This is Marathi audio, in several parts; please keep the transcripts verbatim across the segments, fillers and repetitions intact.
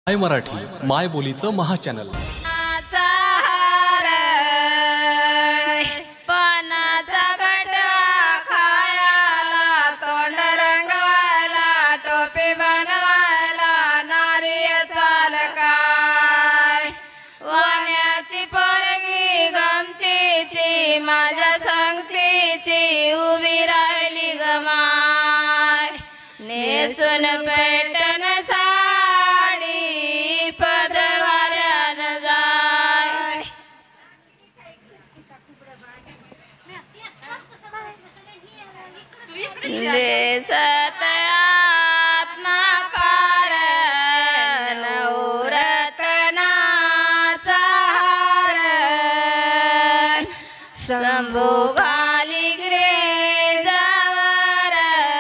माय मराठी माय बोलीचं महाचॅनल. पानाचा बटा खायला, तोंड रंगवायला, टोपी बनवायला, नारिय चाल काय. वाण्याची पोरगी गमतीची, माझ्या संगतीची, उभी राहिली गमाय. नेसून पेटन साडी, पदरवाऱ्यान जाय. देसत आत्मा पार, नवरत्नाचा हार. शंभू घाली ग्रेजावर,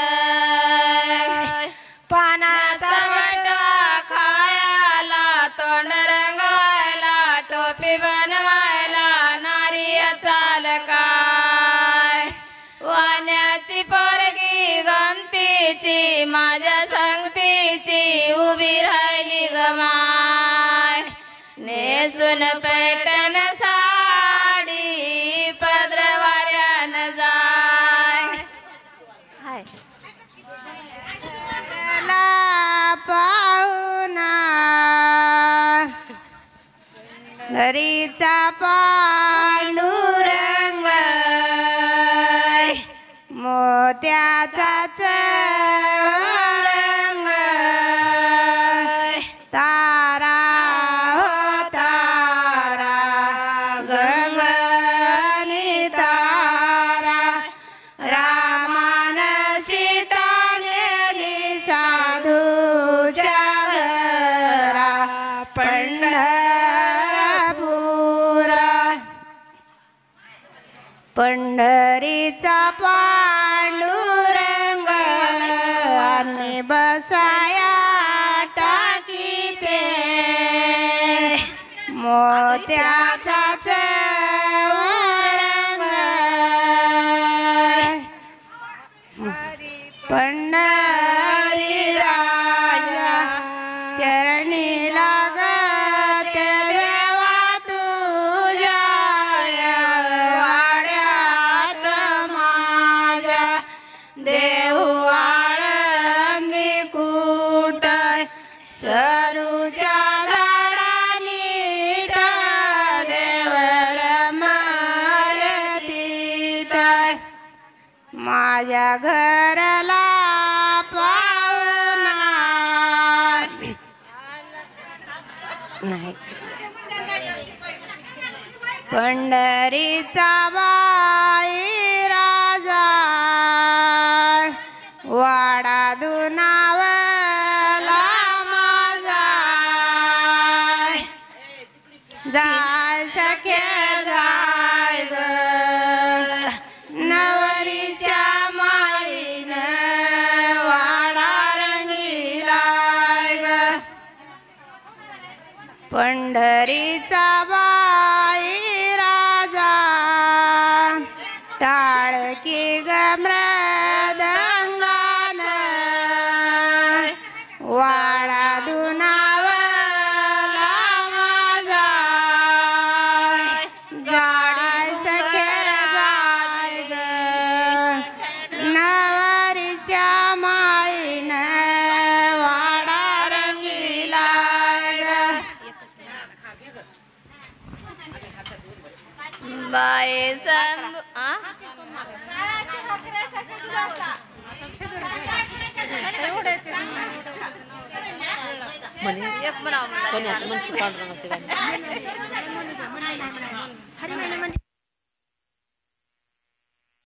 पानाचा बटा खायला, तोंड रंगवायला, टोपी बनवायला, नारिय चाल काय. वाण्याची पोरगी गमतीची, माझ्या संगतीची, उभी राहिली गमाय. नेसून पेटन साडी, पदरवाऱ्यान जाय. हाय पाहुणा हरीचा पांडुरंग, मोत्याचा रंग. तारा हो तारा, गंगनी तारा. रामान सीता नेली साधूच्या घरा, पंढरपुरा. पंढरीचा पांडुरंग, आणि बसाया टाकीते. मोत्याचा रंग, पंढरी राजा चरणी लागत देवा तुझ्या. वाड्यात माझ्या देहू आळंदी कुट, सरूच्या झाडानीट देवर मालतीत. माझ्या घरला पाहुणा नाही. पंढरीचा बाई राजा, वाडा दुनावला माझा. जाय सखे जाय ग, नवरीच्या माईन वाडा रंगीलाय ग. पंढरीचा बाई राजा, टाळकी ग मृदंगान. वाडा दुनावला माझा. जाय सखे जाय ग, नवरीच्या माईन वाडा रंगीलाय ग. बाई संभ आ एक म्हणावं. सोन्याचं म्हणते पांडुरंगाचं गाणं.